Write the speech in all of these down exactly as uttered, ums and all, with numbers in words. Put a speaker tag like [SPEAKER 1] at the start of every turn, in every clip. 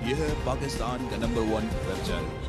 [SPEAKER 1] ये है पाकिस्तान का नंबर वन वेब चैनल।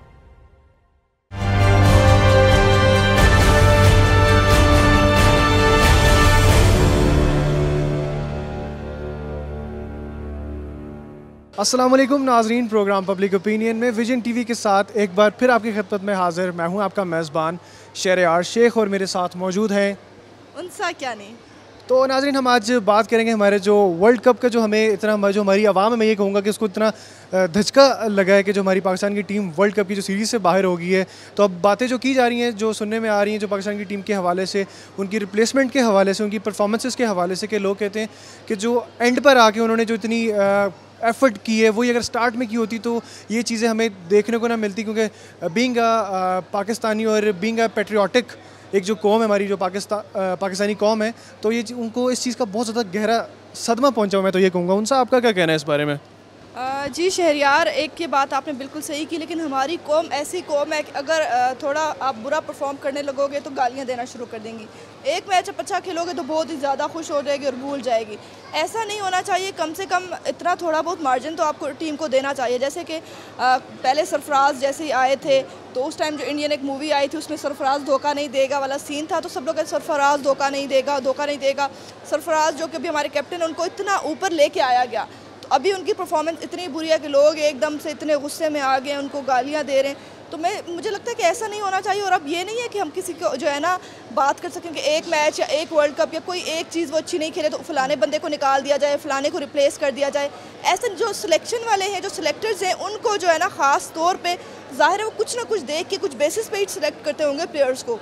[SPEAKER 2] अस्सलाम वालेकुम नाजरीन, प्रोग्राम पब्लिक ओपिनियन में विजन टीवी के साथ एक बार फिर आपकी खिदमत में हाजिर मैं हूं आपका मेज़बान शहरयार शेख और मेरे साथ मौजूद हैं
[SPEAKER 3] उनसा क्या नहीं।
[SPEAKER 2] तो नाजरीन, हम आज बात करेंगे हमारे जो वर्ल्ड कप का जो हमें इतना जो हमारी आवाम है, मैं ये कहूँगा कि उसको इतना धचका लगा है कि जो हमारी पाकिस्तान की टीम वर्ल्ड कप की जो सीरीज़ से बाहर हो गई है। तो अब बातें जो की जा रही हैं, जो सुनने में आ रही हैं, जो पाकिस्तान की टीम के हवाले से, उनकी रिप्लेसमेंट के हवाले से, उनकी परफॉर्मेंसेस के हवाले से, कि लोग कहते हैं कि जो एंड पर आके उन्होंने जो इतनी एफ़र्ट की है वही अगर स्टार्ट में की होती तो ये चीज़ें हमें देखने को ना मिलती, क्योंकि बीइंग अ पाकिस्तानी और बीइंग अ पेट्रियाटिक एक जो कौम है हमारी, जो पाकिस्तान पाकिस्तानी कौम है, तो ये उनको इस चीज़ का बहुत ज़्यादा गहरा सदमा पहुंचा। मैं तो ये कहूँगा, उनसे आपका क्या कहना है इस बारे में?
[SPEAKER 3] आ, जी शहरयार, एक की बात आपने बिल्कुल सही की, लेकिन हमारी कौम ऐसी कौम है कि अगर थोड़ा आप बुरा परफॉर्म करने लगोगे तो गालियां देना शुरू कर देंगी। एक मैच आप अच्छा खेलोगे तो बहुत ही ज़्यादा खुश हो जाएगी और भूल जाएगी। ऐसा नहीं होना चाहिए। कम से कम इतना थोड़ा बहुत मार्जिन तो आपको टीम को देना चाहिए। जैसे कि पहले सरफराज जैसे ही आए थे तो उस टाइम जो इंडियन एक मूवी आई थी उसमें सरफराज धोखा नहीं देगा वाला सीन था, तो सब लोग सरफराज धोखा नहीं देगा धोखा नहीं देगा सरफराज जो कि अभी हमारे कैप्टन, उनको इतना ऊपर लेके आया गया। तो अभी उनकी परफॉर्मेंस इतनी बुरी है कि लोग एकदम से इतने गुस्से में आ गए, उनको गालियां दे रहे हैं। तो मैं मुझे लगता है कि ऐसा नहीं होना चाहिए। और अब ये नहीं है कि हम किसी को जो है ना बात कर सकें कि एक मैच या एक वर्ल्ड कप या कोई एक चीज़ वो अच्छी नहीं खेले तो फलाने बंदे को निकाल दिया जाए, फलाने को रिप्लेस कर दिया जाए। ऐसे जो सिलेक्शन वाले हैं, जो सिलेक्टर्स हैं, उनको जो है ना ख़ास तौर पे ज़ाहिर है वो कुछ ना कुछ देख के कुछ बेसिस पे ही सिलेक्ट करते होंगे प्लेयर्स को।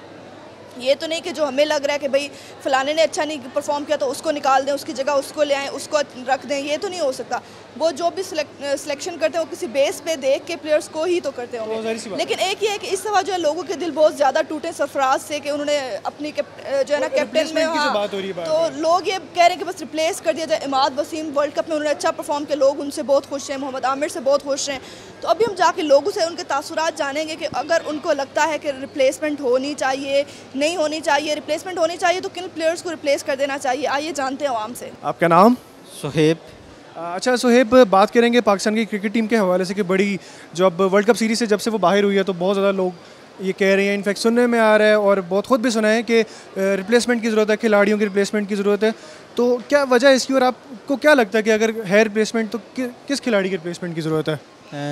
[SPEAKER 3] ये तो नहीं कि जो हमें लग रहा है कि भाई फ़लाने ने अच्छा नहीं परफॉर्म किया तो उसको निकाल दें, उसकी जगह उसको ले आएँ, उसको रख दें। ये तो नहीं हो सकता। वो जो भी सिलेक्शन करते हैं वो किसी बेस पे देख के प्लेयर्स को ही तो करते होंगे। लेकिन एक ही है कि इस दफ़ा जो है लोगों के दिल बहुत ज़्यादा टूटे सरफराज से कि उन्होंने अपनी जो है ना कैप्टन में, हाँ, तो लोग ये कह रहे हैं कि बस रिप्लेस कर दिया जाए। इमाद वसीम वर्ल्ड कप में उन्होंने अच्छा परफॉर्म किया, लोग उनसे बहुत खुश हैं, मोहम्मद आमिर से बहुत खुश हैं। तो अभी हम जाके लोगों से उनके तासुरात जानेंगे कि अगर उनको लगता है कि रिप्लेसमेंट होनी चाहिए, नहीं होनी चाहिए, रिप्लेसमेंट होनी चाहिए तो किन प्लेयर्स को रिप्लेस कर देना चाहिए। आइए जानते हैं आवाम से।
[SPEAKER 2] आपका नाम?
[SPEAKER 4] सुहेब।
[SPEAKER 2] अच्छा सुहेब, बात करेंगे पाकिस्तान की क्रिकेट टीम के हवाले से कि बड़ी जो अब वर्ल्ड कप सीरीज़ से जब से वो बाहर हुई है तो बहुत ज़्यादा लोग ये कह रहे हैं, इनफैक्ट सुनने में आ रहा है और बहुत खुद भी सुना है कि रिप्लेसमेंट की ज़रूरत है, खिलाड़ियों की रिप्लेसमेंट की ज़रूरत है। तो क्या वजह है इसकी और आपको क्या लगता है कि अगर है रिप्लेसमेंट तो कि, किस खिलाड़ी की रिप्लेसमेंट की ज़रूरत है?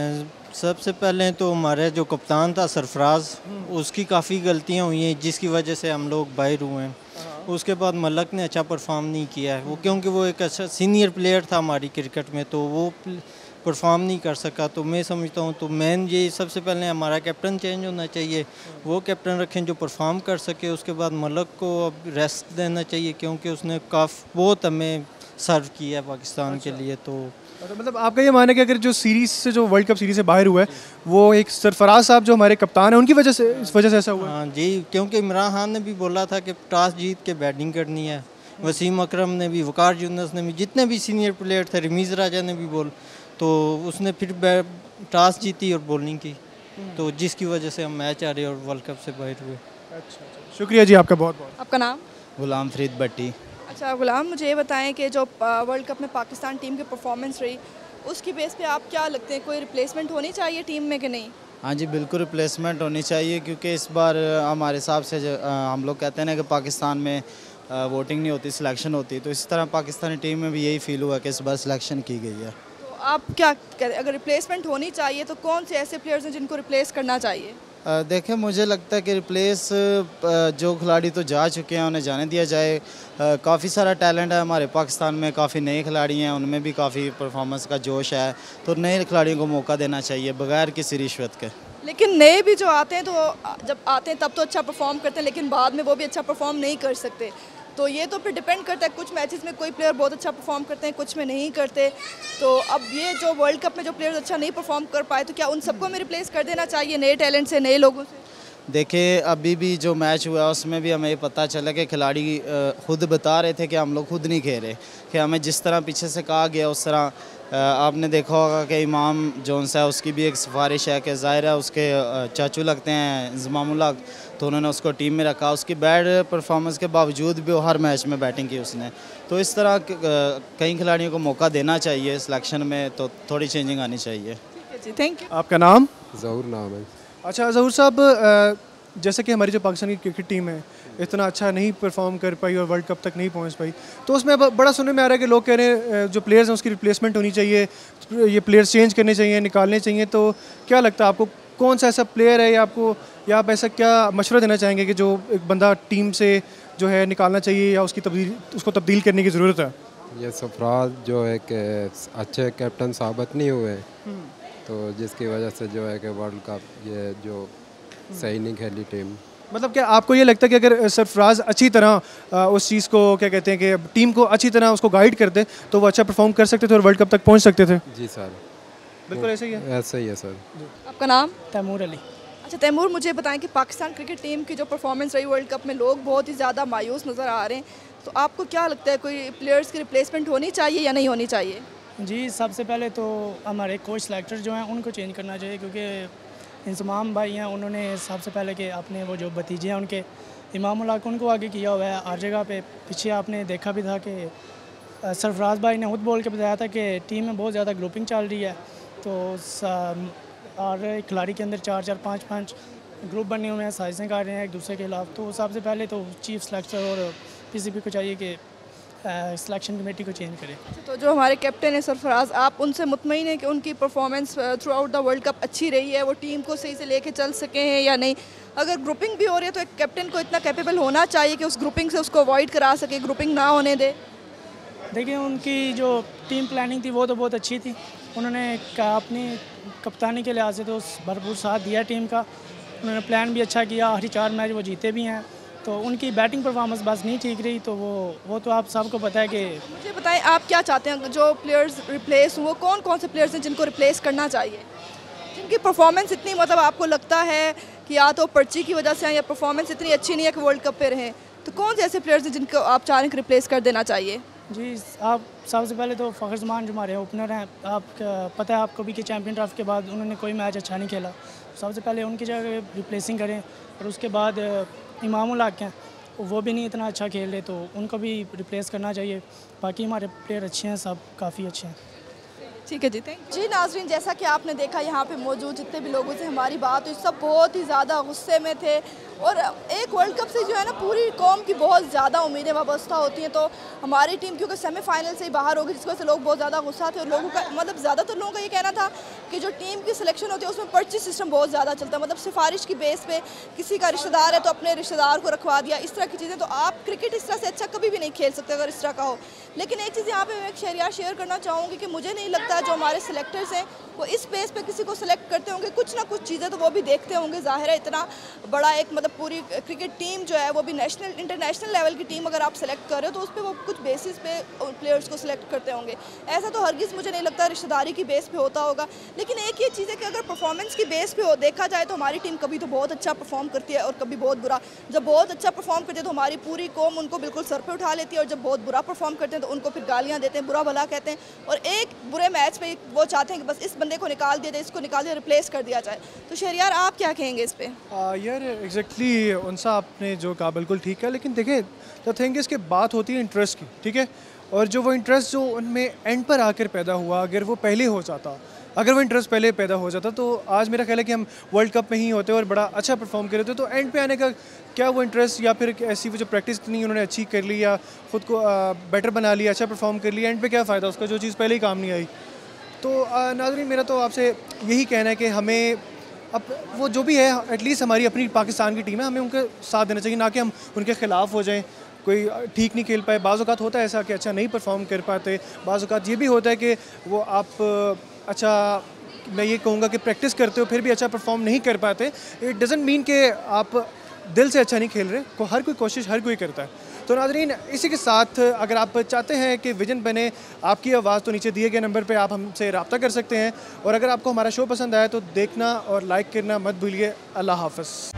[SPEAKER 4] सबसे पहले तो हमारे जो कप्तान था सरफराज, उसकी काफ़ी गलतियाँ हुई हैं जिसकी वजह से हम लोग बाहर हुए हैं। उसके बाद मलक ने अच्छा परफॉर्म नहीं किया है, वो क्योंकि वो एक अच्छा सीनियर प्लेयर था हमारी क्रिकेट में, तो वो परफॉर्म नहीं कर सका। तो मैं समझता हूँ तो मेन ये सबसे पहले हमारा कैप्टन चेंज होना चाहिए, वो कैप्टन रखें जो परफॉर्म कर सके। उसके बाद मलक को अब रेस्ट देना चाहिए क्योंकि उसने काफ़ी बहुत हमें सर्व किया है पाकिस्तान के लिए। तो
[SPEAKER 2] तो मतलब आपका ये मानना है कि अगर जो सीरीज़ से जो वर्ल्ड कप सीरीज़ से बाहर हुआ है वो एक सरफराज साहब जो हमारे कप्तान हैं उनकी वजह से, इस वजह से ऐसा हुआ?
[SPEAKER 4] हाँ जी, क्योंकि इमरान खान ने भी बोला था कि टॉस जीत के बैटिंग करनी है। वसीम अकरम ने भी, वकार यूनुस ने भी, जितने भी सीनियर प्लेयर थे, रमीज़ राजा ने भी बोल, तो उसने फिर टॉस जीती और बॉलिंग की, तो जिसकी वजह से हम मैच आ रहे और वर्ल्ड कप से बाहर हुए।
[SPEAKER 2] अच्छा, शुक्रिया जी आपका बहुत बहुत।
[SPEAKER 3] आपका नाम?
[SPEAKER 4] गुलाम फरीद भट्टी।
[SPEAKER 3] अच्छा गुलाम, मुझे ये बताएं कि जो वर्ल्ड कप में पाकिस्तान टीम की परफॉर्मेंस रही उसकी बेस पे आप क्या लगते हैं, कोई रिप्लेसमेंट होनी चाहिए टीम में कि नहीं?
[SPEAKER 5] हाँ जी, बिल्कुल रिप्लेसमेंट होनी चाहिए क्योंकि इस बार हमारे हिसाब से हम लोग कहते हैं ना कि पाकिस्तान में वोटिंग नहीं होती, सिलेक्शन होती, तो इसी तरह पाकिस्तानी टीम में भी यही फील हुआ कि इस बार सिलेक्शन की गई है।
[SPEAKER 3] तो आप क्या कहते हैं, अगर रिप्लेसमेंट होनी चाहिए तो कौन से ऐसे प्लेयर्स हैं जिनको रिप्लेस करना चाहिए?
[SPEAKER 5] देखें, मुझे लगता है कि रिप्लेस जो खिलाड़ी तो जा चुके हैं उन्हें जाने दिया जाए। काफ़ी सारा टैलेंट है हमारे पाकिस्तान में, काफ़ी नए खिलाड़ी हैं, उनमें भी काफ़ी परफॉर्मेंस का जोश है, तो नए खिलाड़ियों को मौका देना चाहिए बगैर किसी रिश्वत के।
[SPEAKER 3] लेकिन नए भी जो आते हैं तो जब आते हैं तब तो अच्छा परफॉर्म करते हैं, लेकिन बाद में वो भी अच्छा परफॉर्म नहीं कर सकते। तो ये तो फिर डिपेंड करता है, कुछ मैचेस में कोई प्लेयर बहुत अच्छा परफॉर्म करते हैं, कुछ में नहीं करते। तो अब ये जो वर्ल्ड कप में जो प्लेयर्स अच्छा नहीं परफॉर्म कर पाए तो क्या उन सबको हमें रिप्लेस कर देना चाहिए नए टैलेंट से, नए लोगों से?
[SPEAKER 5] देखें अभी भी जो मैच हुआ उसमें भी हमें पता चला कि खिलाड़ी खुद बता रहे थे कि हम लोग खुद नहीं खेल रहे, कि हमें जिस तरह पीछे से कहा गया उस तरह आपने देखा होगा कि इमाम जोन्स है उसकी भी एक सिफारिश है कि ज़ाहिर है उसके चाचू लगते हैं इंज़मामुल हक, तो उन्होंने उसको टीम में रखा। उसकी बैड परफॉर्मेंस के बावजूद भी वो हर मैच में बैटिंग की उसने। तो इस तरह कई खिलाड़ियों को मौका देना चाहिए सिलेक्शन में, तो थोड़ी चेंजिंग आनी चाहिए।
[SPEAKER 3] जी थैंक यू।
[SPEAKER 2] आपका नाम?
[SPEAKER 6] ज़हूर नाम है।
[SPEAKER 2] अच्छा ज़हूर साहब, जैसे कि हमारी जो पाकिस्तान की क्रिकेट टीम है इतना अच्छा नहीं परफॉर्म कर पाई और वर्ल्ड कप तक नहीं पहुंच पाई, तो उसमें अब बड़ा सुनने में आ रहा है कि लोग कह रहे हैं जो प्लेयर्स हैं उसकी रिप्लेसमेंट होनी चाहिए, ये प्लेयर्स चेंज करने चाहिए, निकालने चाहिए। तो क्या लगता है आपको, कौन सा ऐसा प्लेयर है या आपको या आप ऐसा क्या मशवरा देना चाहेंगे कि जो एक बंदा टीम से जो है निकालना चाहिए या उसकी तब्दील उसको तब्दील करने की ज़रूरत है?
[SPEAKER 6] ये सरफराज जो है कि अच्छे कैप्टन साबित नहीं हुए, तो जिसकी वजह से जो है कि वर्ल्ड कप ये जो सही नहीं खेली टीम।
[SPEAKER 2] मतलब क्या आपको ये लगता है कि अगर सरफराज अच्छी तरह उस चीज़ को क्या कहते हैं कि टीम को अच्छी तरह उसको गाइड करते तो वो अच्छा परफॉर्म कर सकते थे और वर्ल्ड कप तक पहुंच सकते थे?
[SPEAKER 6] जी सर,
[SPEAKER 2] बिल्कुल ऐसा ही है।
[SPEAKER 6] ऐसा ही है सर।
[SPEAKER 3] आपका नाम?
[SPEAKER 7] तैमूर अली।
[SPEAKER 3] अच्छा तैमूर, मुझे बताएं कि पाकिस्तान क्रिकेट टीम की जो परफॉर्मेंस रही वर्ल्ड कप में, लोग बहुत ही ज़्यादा मायूस नज़र आ रहे हैं, तो आपको क्या लगता है कोई प्लेयर्स की रिप्लेसमेंट होनी चाहिए या नहीं होनी चाहिए?
[SPEAKER 7] जी सबसे पहले तो हमारे कोच सेलेक्टर जो हैं उनको चेंज करना चाहिए, क्योंकि इंजमाम भाई हैं उन्होंने सबसे पहले के अपने वो जो भतीजे हैं उनके इमामुल हक उनको आगे किया हुआ है हर जगह पे। पीछे आपने देखा भी था कि सरफराज भाई ने खुद बोल के बताया था कि टीम में बहुत ज़्यादा ग्रुपिंग चल रही है, तो और एक खिलाड़ी के अंदर चार चार पाँच पाँच ग्रुप बने हुए हैं, साइजें कर रहे हैं एक दूसरे के खिलाफ। तो सबसे पहले तो चीफ सेलेक्टर और पीसीबी को चाहिए कि सिलेक्शन कमेटी को चेंज करें।
[SPEAKER 3] तो जो हमारे कैप्टन है सरफराज, आप उनसे मुतमईन हैं कि उनकी performance throughout the world cup अच्छी रही है, वो टीम को सही से लेके चल सके हैं या नहीं? अगर ग्रुपिंग भी हो रही है तो एक कैप्टन को इतना कैपेबल होना चाहिए कि उस ग्रुपिंग से उसको अवॉइड करा सके, ग्रुपिंग ना होने दे।
[SPEAKER 7] देखिए उनकी जो टीम प्लानिंग थी वो तो बहुत अच्छी थी, उन्होंने अपनी कप्तानी के लिहाज से तो भरपूर साथ दिया टीम का, उन्होंने प्लान भी अच्छा किया, हर चार मैच वो जीते भी हैं। तो उनकी बैटिंग परफॉर्मेंस बस नहीं ठीक रही, तो वो वो तो आप सबको पता है कि।
[SPEAKER 3] मुझे बताएं आप क्या चाहते हैं जो प्लेयर्स रिप्लेस हुए, कौन कौन से प्लेयर्स हैं जिनको रिप्लेस करना चाहिए, जिनकी परफॉर्मेंस इतनी मतलब आपको लगता है कि या तो पर्ची की वजह से या परफॉर्मेंस इतनी अच्छी नहीं है कि वर्ल्ड कप पे रहें, तो कौन से ऐसे प्लेयर्स हैं जिनको आप चाह रहे हैं कि रिप्लेस कर देना चाहिए?
[SPEAKER 7] जी आप सबसे पहले तो फ़खर जमान जो हमारे ओपनर हैं, आप पता है आपको भी कि चैम्पियन ट्रॉफी के बाद उन्होंने कोई मैच अच्छा नहीं खेला, सबसे पहले उनकी जगह रिप्लेसिंग करें। और उसके बाद इमामुल हक हैं, वो भी नहीं इतना अच्छा खेल रहे, तो उनको भी रिप्लेस करना चाहिए। बाकी हमारे प्लेयर अच्छे हैं, सब काफ़ी अच्छे हैं।
[SPEAKER 3] ठीक है जी, थैंक यू। जी नाजरीन, जैसा कि आपने देखा यहाँ पे मौजूद जितने भी लोगों से हमारी बात हुई, सब बहुत ही ज़्यादा गुस्से में थे और एक वर्ल्ड कप से जो है ना पूरी कौम की बहुत ज़्यादा उम्मीदें वाबस्ता होती हैं। तो हमारी टीम क्योंकि सेमीफाइनल से ही बाहर हो गई, जिसकी वजह से लोग बहुत ज़्यादा गुस्सा थे और लोगों का मतलब ज़्यादातर लोगों का ये कहना था कि जो टीम की सिलेक्शन होती है उसमें पर्ची सिस्टम बहुत ज़्यादा चलता है, मतलब सिफारिश की बेस पे किसी का रिश्तेदार है तो अपने रिश्तेदार को रखवा दिया, इस तरह की चीज़ें। तो आप क्रिकेट इस तरह से अच्छा कभी भी नहीं खेल सकते अगर इस तरह का हो। लेकिन एक चीज़ यहाँ पे मैं एक शहरियार शेयर करना चाहूँगी कि मुझे नहीं लगता जो हमारे सिलेक्टर्स हैं वो इस बेस पे किसी को सिलेक्ट करते होंगे, कुछ ना कुछ चीज़ें तो वो भी देखते होंगे। ज़ाहिर है इतना बड़ा एक मतलब पूरी क्रिकेट टीम जो है वो भी नेशनल इंटरनेशनल लेवल की टीम अगर आप सेलेक्ट कर रहे हो तो उस पर वो कुछ बेसिस पे प्लेयर्स को सिलेक्ट करते होंगे। ऐसा तो हरगिज़ मुझे नहीं लगता रिश्तेदारी की बेस पे होता होगा। लेकिन एक ये चीज़ है कि अगर परफॉर्मेंस की बेस पे हो देखा जाए तो हमारी टीम कभी तो बहुत अच्छा परफॉर्म करती है और कभी बहुत बुरा। जब बहुत अच्छा परफॉर्म करते हैं तो हमारी पूरी कौम उनको बिल्कुल सर पे उठा लेती है और जब बहुत बुरा परफॉर्म करते हैं तो उनको फिर गालियाँ देते हैं, बुरा भला कहते हैं और एक बुरे मैच में वो चाहते हैं कि बस इस बंदे को निकाल दिया जाए, इसको निकाल दिया, रिप्लेस कर दिया जाए। तो शहरियार आप क्या कहेंगे इस पर?
[SPEAKER 2] यार एग्जैक्टली उनसा आपने जो कहा बिल्कुल ठीक है, लेकिन देखिए द थिंग इसके बात होती है इंटरेस्ट की, ठीक है, और जो वो इंटरेस्ट जो उनमें एंड पर आकर पैदा हुआ, अगर वो पहले हो जाता, अगर वो इंटरेस्ट पहले पैदा हो जाता तो आज मेरा ख्याल है कि हम वर्ल्ड कप में ही होते और बड़ा अच्छा परफॉर्म कर रहे थे। तो एंड पे आने का क्या वो इंटरेस्ट या फिर ऐसी वो जो प्रैक्टिस इतनी उन्होंने अच्छी कर ली या ख़ुद को बेटर बना लिया, अच्छा परफॉर्म कर लिया, एंड पे क्या फ़ायदा उसका जो चीज़ पहले ही काम नहीं आई। तो नाज़रीन मेरा तो आपसे यही कहना है कि हमें अब वो जो भी है एटलीस्ट हमारी अपनी पाकिस्तान की टीम है, हमें उनके साथ देना चाहिए, ना कि हम उनके ख़िलाफ़ हो जाएं। कोई ठीक नहीं खेल पाए, बाज़ औक़ात होता है ऐसा कि अच्छा नहीं परफॉर्म कर पाते, बाज़ औक़ात ये भी होता है कि वो आप अच्छा मैं ये कहूँगा कि प्रैक्टिस करते हो फिर भी अच्छा परफॉर्म नहीं कर पाते। इट डज़ंट मीन कि आप दिल से अच्छा नहीं खेल रहे, को हर कोई कोशिश हर कोई करता है। तो नाज़रीन इसी के साथ अगर आप चाहते हैं कि विजन बने आपकी आवाज़, तो नीचे दिए गए नंबर पे आप हमसे रब्ता कर सकते हैं और अगर आपको हमारा शो पसंद आया तो देखना और लाइक करना मत भूलिए। अल्लाह हाफ़िज़।